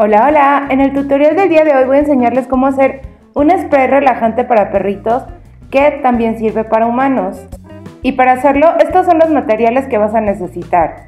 Hola, hola, en el tutorial del día de hoy voy a enseñarles cómo hacer un spray relajante para perritos que también sirve para humanos. Y para hacerlo, estos son los materiales que vas a necesitar.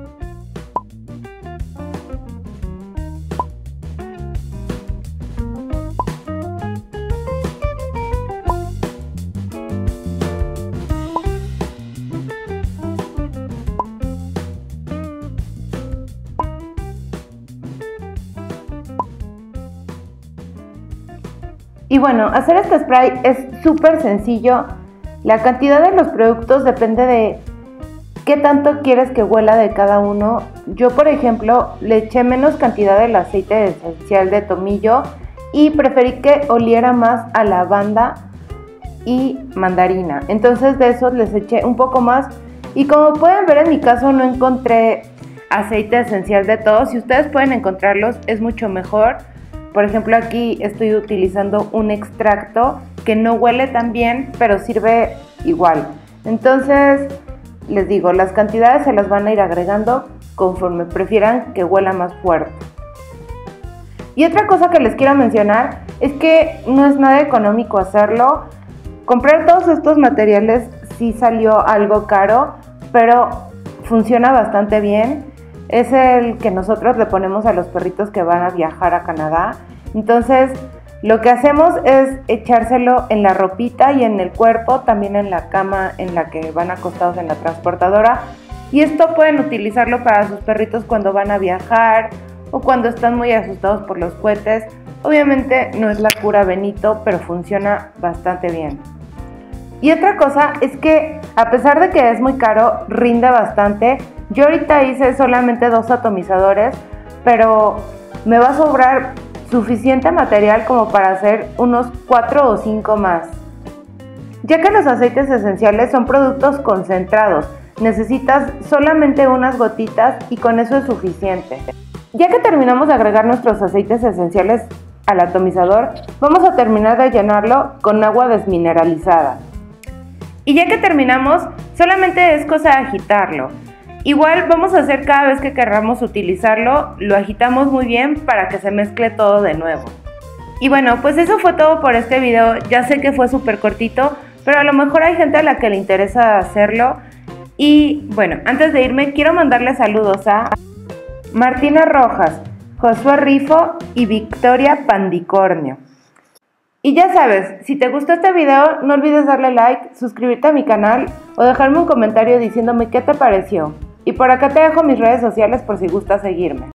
Y bueno, hacer este spray es súper sencillo. La cantidad de los productos depende de qué tanto quieres que huela de cada uno. Yo, por ejemplo, le eché menos cantidad del aceite esencial de tomillo y preferí que oliera más a lavanda y mandarina. Entonces de esos les eché un poco más. Y como pueden ver, en mi caso no encontré aceite esencial de todos. Si ustedes pueden encontrarlos, es mucho mejor. Por ejemplo, aquí estoy utilizando un extracto que no huele tan bien, pero sirve igual. Entonces, les digo, las cantidades se las van a ir agregando conforme prefieran que huela más fuerte. Y otra cosa que les quiero mencionar es que no es nada económico hacerlo. Comprar todos estos materiales sí salió algo caro, pero funciona bastante bien. Es el que nosotros le ponemos a los perritos que van a viajar a Canadá. Entonces, lo que hacemos es echárselo en la ropita y en el cuerpo, también en la cama en la que van acostados en la transportadora. Y esto pueden utilizarlo para sus perritos cuando van a viajar o cuando están muy asustados por los cohetes. Obviamente no es la cura Benito, pero funciona bastante bien. Y otra cosa es que, a pesar de que es muy caro, rinde bastante. Yo ahorita hice solamente 2 atomizadores, pero me va a sobrar suficiente material como para hacer unos 4 o 5 más. Ya que los aceites esenciales son productos concentrados, necesitas solamente unas gotitas y con eso es suficiente. Ya que terminamos de agregar nuestros aceites esenciales al atomizador, vamos a terminar de llenarlo con agua desmineralizada. Y ya que terminamos, solamente es cosa de agitarlo. Igual vamos a hacer cada vez que queramos utilizarlo, lo agitamos muy bien para que se mezcle todo de nuevo. Y bueno, pues eso fue todo por este video. Ya sé que fue súper cortito, pero a lo mejor hay gente a la que le interesa hacerlo. Y bueno, antes de irme quiero mandarle saludos a Martina Rojas, Josué Rifo y Victoria Pandicornio. Y ya sabes, si te gustó este video, no olvides darle like, suscribirte a mi canal o dejarme un comentario diciéndome qué te pareció. Y por acá te dejo mis redes sociales por si gustas seguirme.